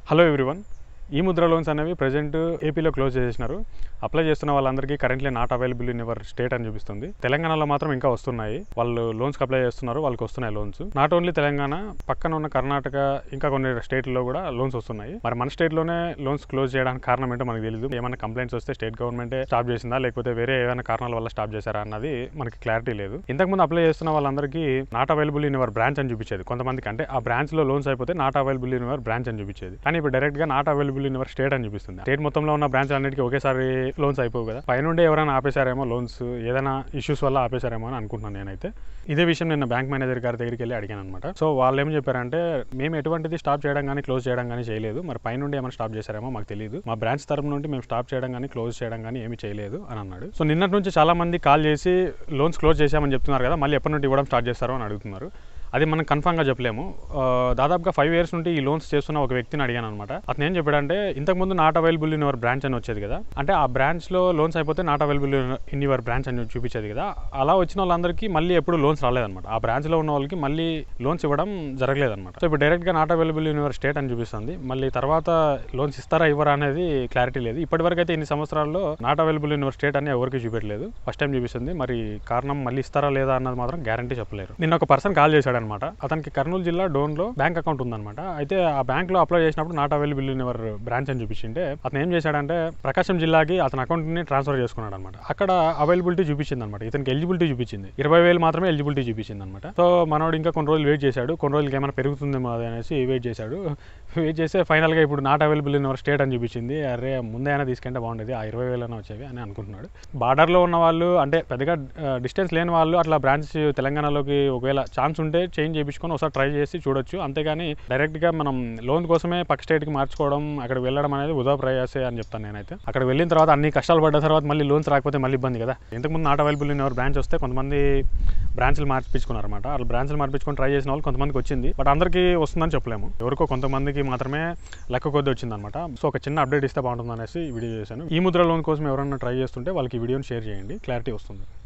Hello everyone e-Mudra loans అనేవి present ఏపీలో close చేసేసినారు. అప్లై చేస్తున్న వాళ్ళందరికీ currently not available in your state అని చూపిస్తుంది. తెలంగాణలో మాత్రం ఇంకా వస్తున్నాయి. వాళ్ళు లోన్స్కి అప్లై చేస్తున్నారు, వాళ్ళకి వస్తున్నాయి లోన్స్. నాట్ ఓన్లీ తెలంగాణ, పక్కన ఉన్న కర్ణాటక ఇంకా కొన్ని స్టేట్లో కూడా లోన్స్ వస్తున్నాయి. మరి మన స్టేట్లోనే లోన్స్ క్లోజ్ చేయడానికి కారణం ఏంటో మనకు తెలియదు. ఏమైనా కంప్లైంట్స్ వస్తే స్టేట్ గవర్నమెంటే స్టాప్ చేసిందా, లేకపోతే వేరే ఏమైనా కారణాల వల్ల స్టాప్ చేశారా అన్నది మనకి క్లారిటీ లేదు. ఇంతకుముందు అప్లై చేస్తున్న వాళ్ళందరికీ not available in your branch అని చూపించేది. కొంతమందికి అంటే ఆ బ్రాంచ్లో లోన్స్ అయిపోతే not available in your branch అని చూపించేది. కానీ ఇప్పుడు డైరెక్ట్గా not available in your state అని చూపిస్తుంది. స్టేట్ మొత్తంలో ఉన్న బ్రాంచ్ అన్నిటికీ ఒకేసారి లోన్స్ అయిపోవు కదా. పైనుండే ఎవరైనా ఆపేశారేమో లోన్స్, ఏదైనా ఇష్యూస్ వల్ల ఆపేశారేమో అని అనుకుంటున్నాను నేనైతే. ఇదే విషయం నిన్న బ్యాంక్ మేనేజర్ గారి దగ్గరికి వెళ్ళి అడిగాను అనమాట. సో వాళ్ళు ఏం చెప్పారంటే, మేము ఎటువంటిది స్టాప్ చేయడం కానీ క్లోజ్ చేయడం కానీ చేయలేదు, మరి పైనుండి ఏమైనా స్టాప్ చేశారేమో మాకు తెలియదు, మా బ్రాంచ్ తరపు నుండి మేము స్టాప్ చేయడం కానీ క్లోజ్ చేయడం కానీ ఏమీ చేయలేదు అని అన్నాడు. సో నిన్నటి నుంచి చాలా మంది కాల్ చేసి లోన్స్ క్లోజ్ చేశామని చెప్తున్నారు కదా, మళ్ళీ ఎప్పటి నుండి ఇవ్వడం స్టార్ట్ చేస్తారో అని అడుగుతున్నారు. అది మనం కన్ఫామ్గా చెప్పలేము. దాదాపుగా 5 years నుండి ఈ లోన్స్ చేస్తున్న ఒక వ్యక్తిని అడిగాను అనమాట. అతను ఏం చెప్పాడంటే, ఇంతకుముందు not available in your branch అని వచ్చేది కదా, అంటే ఆ బ్రాంచ్లో లోన్స్ అయిపోతే not available in your branch అని చూపించేది కదా. అలా వచ్చిన వాళ్ళందరికీ మళ్ళీ ఎప్పుడు లోన్స్ రాలేదన్నమాట. ఆ బ్రాంచ్లో ఉన్న వాళ్ళకి మళ్ళీ లోన్స్ ఇవ్వడం జరగలేదన్నమాట. సో ఇప్పుడు డైరెక్ట్గా not available in your state అని చూపిస్తుంది. మళ్ళీ తర్వాత లోన్స్ ఇస్తారా ఇవ్వరా అనేది క్లారిటీ లేదు. ఇప్పటివరకు అయితే ఇన్ని సంవత్సరాల్లో not available in your state అని ఎవరికి చూపెట్టలేదు, ఫస్ట్ టైం చూపిస్తుంది. మరి కారణం మళ్ళీ ఇస్తారా లేదా అన్నది మాత్రం గ్యారంటీ చెప్పలేరు. నిన్న ఒక పర్సన్ కాల్ చేశాడు అనమాట. అతనికి కర్నూలు జిల్లా డోన్లో బ్యాంక్ అకౌంట్ ఉందన్నమాట. అయితే ఆ బ్యాంక్లో అప్లై చేసినప్పుడు not available in your branch అని చూపించింటే, అతను ఏం చేశాడంటే ప్రకాశం జిల్లాకి అతని అకౌంట్ని ట్రాన్స్ఫర్ చేసుకున్నాడు అనమాట. అక్కడ అవైలబిలిటీ చూపించింది అనమాట. ఇతనికి ఎలిజిబిలిటీ చూపించింది, 20,000 మాత్రమే ఎలిజిబిలిటీ చూపించింది అనమాట. సో మనోడు ఇంకా కొన్ని రోజులు వెయిట్ చేశాడు, కొన్ని రోజులకి ఏమైనా పెరుగుతుందేమో అనేసి వెయిట్ చేశాడు. వెయిట్ చేస్తే ఫైనల్గా ఇప్పుడు not available in your state అని చూపించింది. అరే ముందే అయినా తీసుకుంటే బాగుండేది, ఆ 20,000 వచ్చేవి అని అనుకుంటున్నాడు. బార్డర్లో ఉన్న వాళ్ళు, అంటే పెద్దగా డిస్టెన్స్ లేని వాళ్ళు అట్లా బ్రాంచ్ తెలంగాణలోకి ఒకవేళ ఛాన్స్ ఉంటే చేంజ్ చేయించుకొని ఒకసారి ట్రై చేసి చూడొచ్చు. అంతేగాని డైరెక్ట్గా మనం లోన్ కోసమే పక్క స్టేట్కి మార్చుకోవడం, అక్కడికి వెళ్ళడం అనేది వృధా ప్రయాసే అని చెప్తాను నేనైతే. అక్కడ వెళ్ళిన తర్వాత అన్ని కష్టాలు పడ్డ తర్వాత మళ్ళీ లోన్స్ రాకపోతే మళ్ళీ ఇబ్బంది కదా. ఇంతకుముందు not available in your branch వస్తే కొంతమంది బ్రాంచ్లు మార్పించుకున్నారు అనమాట. వాళ్ళు బ్రాంచ్లు మార్పించుకొని ట్రై చేసిన వాళ్ళు కొంతమందికి వచ్చింది, బట్ అందరికీ వస్తుందని చెప్పలేము. ఎవరికో కొంతమందికి మాత్రమే లెక్క కొద్ది వచ్చిందనమాట. సో ఒక చిన్న అప్డేట్ ఇస్తే బాగుంటుంది అనేసి వీడియో చేశాను. ఈ ముద్ర లోన్ కోసం ఎవరైనా ట్రై చేస్తుంటే వాళ్ళకి ఈ వీడియోని షేర్ చేయండి, క్లారిటీ వస్తుంది.